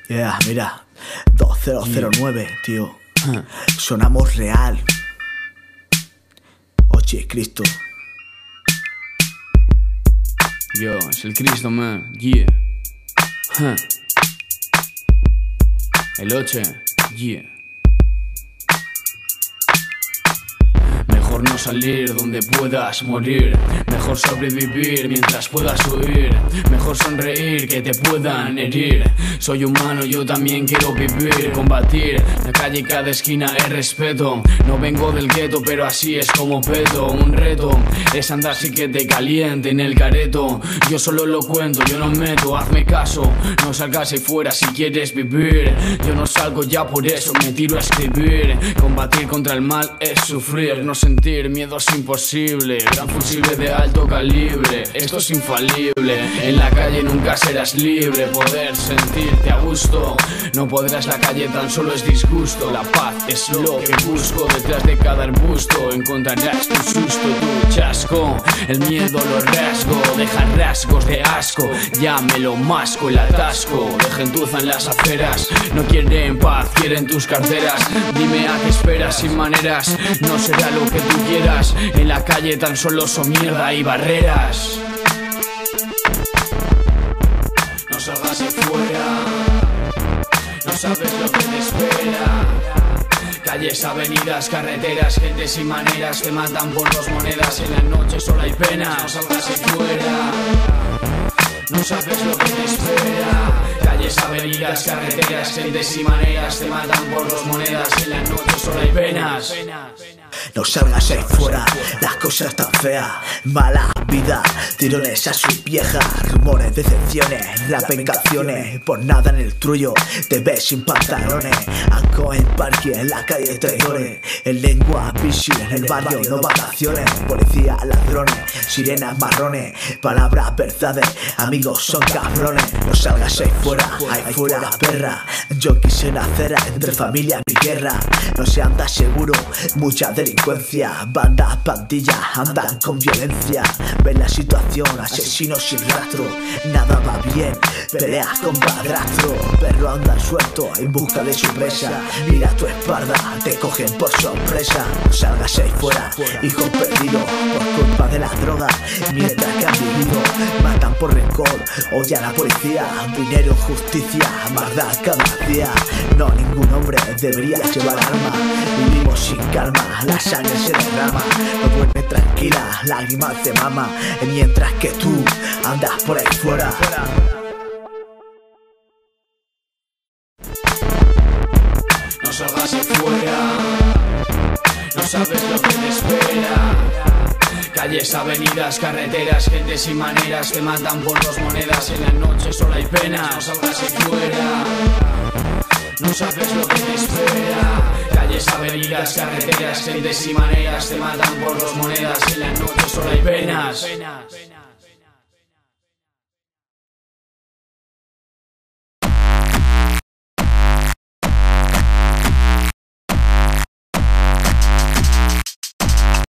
Yeah, mira, 2009, tío. Sonamos real. Oye, Cristo. Yo, es el Cristo, man. Yeah. El 8. Yeah. Mejor no salir donde puedas morir. Mejor sobrevivir mientras puedas huir. Mejor sonreír que te puedan herir. Soy humano, yo también quiero vivir. Combatir, la calle y cada esquina es respeto. No vengo del gueto, pero así es como peto. Un reto es andar sin que te caliente en el careto. Yo solo lo cuento, yo no meto, hazme caso. No salgas ahí fuera si quieres vivir. Yo no salgo ya, por eso me tiro a escribir. Combatir contra el mal es sufrir. No sentir miedo es imposible. Gran fusible de alto calibre, esto es infalible. En la calle nunca serás libre. Poder sentirte a gusto, no podrás, la calle tan solo es disgusto. La paz es lo que busco, detrás de cada arbusto encontrarás tu susto, tu chasco. El miedo lo rasgo, deja rasgos de asco. Ya me lo masco, el atasco de gentuza en las aceras. No quieren paz, quieren tus carteras. Dime a qué esperas, sin maneras no será lo que tú quieras. En la calle tan solo son mierda y barreras. No salgas de fuera, no sabes lo que te espera. Calles, avenidas, carreteras, gente sin maneras, te matan por 2 monedas. En la noche solo hay penas. No salgas de fuera, no sabes lo que te espera. Calles, avenidas, carreteras, gente sin maneras, te matan por 2 monedas. En la noche solo hay penas. No salgas ahí fuera, las cosas están feas. Mala vida, tirones a sus viejas. Rumores, decepciones, rap en canciones. Por nada en el trullo, te ves sin pantalones. Anco en parque, en la calle traidores. En lengua, bici, en el barrio, no vacaciones. Policía, ladrones, sirenas marrones. Palabras, verdades, amigos son cabrones. No salgas ahí fuera, perra. Yo quise nacer entre familia y guerra. No se anda seguro, mucha delincuencia. Bandas, pandillas, andan con violencia. Ven la situación, asesinos sin rastro. Nada va bien, peleas con padrastro. Perro anda suelto en busca de su presa. Mira tu espalda, te cogen por sorpresa. No salgas ahí fuera, hijo perdido, por culpa de la droga. Mientras que han vivido, matan por rencor, odia a la policía. Dinero, justicia, maldad cada día. No, ningún hombre debería llevar arma. Vivimos sin calma, la sangre se derrama. No duerme tranquila, lágrimas de mama. Mientras que tú andas por ahí fuera. No salgas de fuera, no sabes lo que te espera. Calles, avenidas, carreteras, gente sin maneras, te matan por 2 monedas. En la noche solo hay penas. No salgas de fuera, no sabes lo que te espera. Calles, avenidas, carreteras, gente sin maneras, te matan por 2 monedas. En la noche solo hay penas.